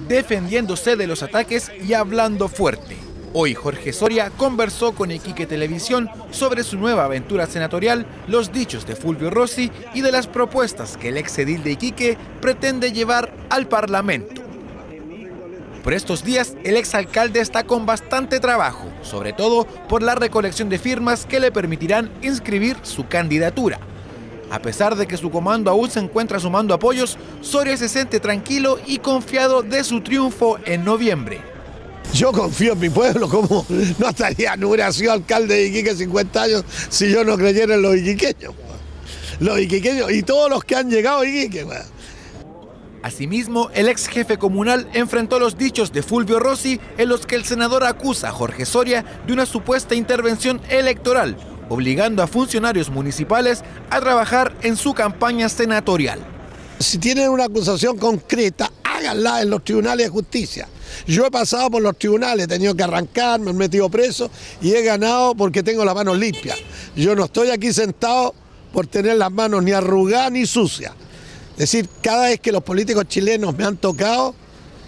defendiéndose de los ataques y hablando fuerte. Hoy Jorge Soria conversó con Iquique Televisión sobre su nueva aventura senatorial, los dichos de Fulvio Rossi y de las propuestas que el exedil de Iquique pretende llevar al Parlamento. Por estos días, el exalcalde está con bastante trabajo, sobre todo por la recolección de firmas que le permitirán inscribir su candidatura. A pesar de que su comando aún se encuentra sumando apoyos, Soria se siente tranquilo y confiado de su triunfo en noviembre. Yo confío en mi pueblo, como no estaría, no hubiera sido alcalde de Iquique 50 años si yo no creyera en los iquiqueños. Los iquiqueños y todos los que han llegado a Iquique. Asimismo, el ex jefe comunal enfrentó los dichos de Fulvio Rossi en los que el senador acusa a Jorge Soria de una supuesta intervención electoral, obligando a funcionarios municipales a trabajar en su campaña senatorial. Si tienen una acusación concreta, háganla en los tribunales de justicia. Yo he pasado por los tribunales, he tenido que arrancar, me he metido preso y he ganado porque tengo las manos limpias. Yo no estoy aquí sentado por tener las manos ni arrugadas ni sucias. Es decir, cada vez que los políticos chilenos me han tocado,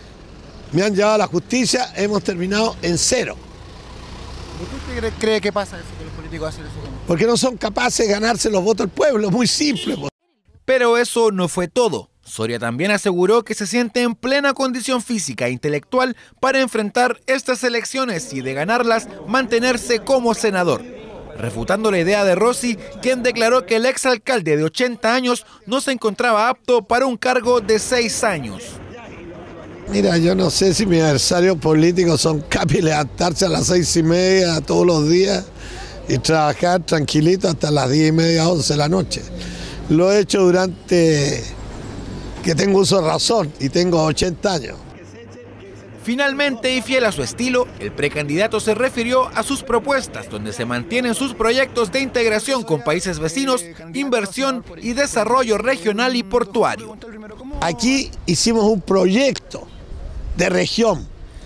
me han llevado a la justicia, hemos terminado en cero. ¿Por qué usted cree que pasa eso, que los políticos hacen eso? Porque no son capaces de ganarse los votos del pueblo, muy simple. Pero eso no fue todo. Soria también aseguró que se siente en plena condición física e intelectual para enfrentar estas elecciones y de ganarlas, mantenerse como senador. Refutando la idea de Rossi, quien declaró que el exalcalde de 80 años no se encontraba apto para un cargo de 6 años. Mira, yo no sé si mis adversarios políticos son capaces de levantarse a las 6:30 todos los días y trabajar tranquilito hasta las 10:30, 11 de la noche. Lo he hecho durante que tengo uso de razón y tengo 80 años. Finalmente, y fiel a su estilo, el precandidato se refirió a sus propuestas, donde se mantienen sus proyectos de integración con países vecinos, inversión y desarrollo regional y portuario. Aquí hicimos un proyecto de región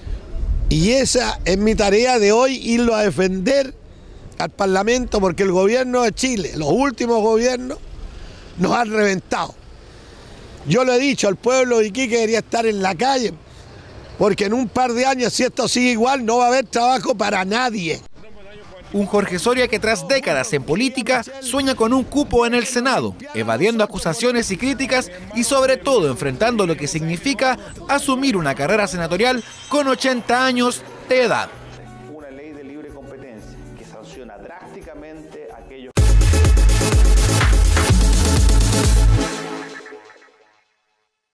y esa es mi tarea de hoy, irlo a defender al Parlamento, porque el gobierno de Chile, los últimos gobiernos, nos han reventado. Yo lo he dicho, el pueblo de Iquique debería estar en la calle, porque en un par de años, si esto sigue igual, no va a haber trabajo para nadie. Un Jorge Soria que tras décadas en política sueña con un cupo en el Senado, evadiendo acusaciones y críticas y sobre todo enfrentando lo que significa asumir una carrera senatorial con 80 años de edad.